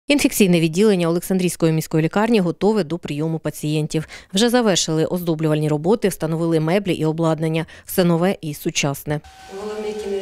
Інфекційне відділення Олександрійської міської лікарні готове до прийому пацієнтів. Вже завершили оздоблювальні роботи, встановили меблі і обладнання. Все нове і сучасне. Головний кінець.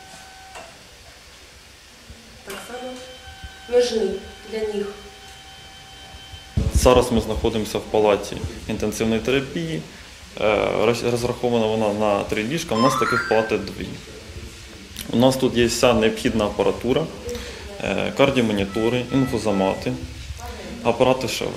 Так само ножни для ніг. Зараз ми знаходимося в палаті інтенсивної терапії. Розрахована вона на 3 ліжка, у нас таких палат 2. У нас тут є вся необхідна апаратура, кардіомонітори, інфузомати, апарати ШВ,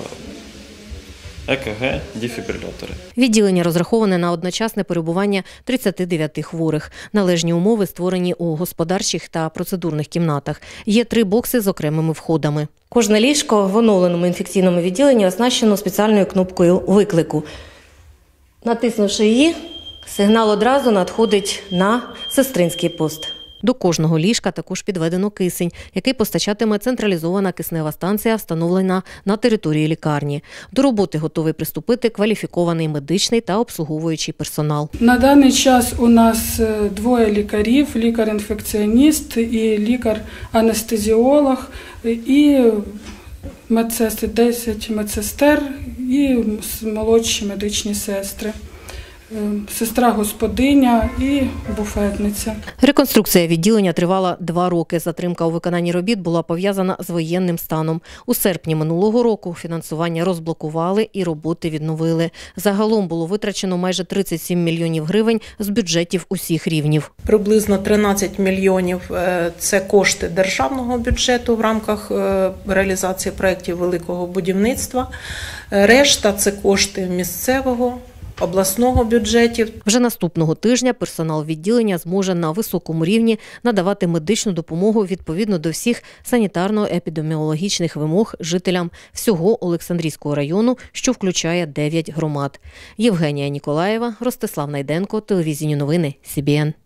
ЕКГ, дефібрилятори. Відділення розраховане на одночасне перебування 39 хворих. Належні умови створені у господарчих та процедурних кімнатах. Є 3 бокси з окремими входами. Кожне ліжко в оновленому інфекційному відділенні оснащено спеціальною кнопкою виклику. Натиснувши її, сигнал одразу надходить на сестринський пост. До кожного ліжка також підведено кисень, який постачатиме централізована киснева станція, встановлена на території лікарні. До роботи готовий приступити кваліфікований медичний та обслуговуючий персонал. На даний час у нас 2 лікарів, лікар-інфекціоніст і лікар-анестезіолог, і медсестри, 10 медсестер і молодші медичні сестри. Сестра-господиня і буфетниця. Реконструкція відділення тривала 2 роки. Затримка у виконанні робіт була пов'язана з воєнним станом. У серпні минулого року фінансування розблокували і роботи відновили. Загалом було витрачено майже 37 мільйонів гривень з бюджетів усіх рівнів. Приблизно 13 мільйонів – це кошти державного бюджету в рамках реалізації проєктів великого будівництва. Решта – це кошти місцевого, обласного бюджетів. Вже наступного тижня персонал відділення зможе на високому рівні надавати медичну допомогу відповідно до всіх санітарно-епідеміологічних вимог жителям всього Олександрійського району, що включає 9 громад. Євгенія Ніколаєва, Ростислав Найденко, телевізійні новини СІБІН.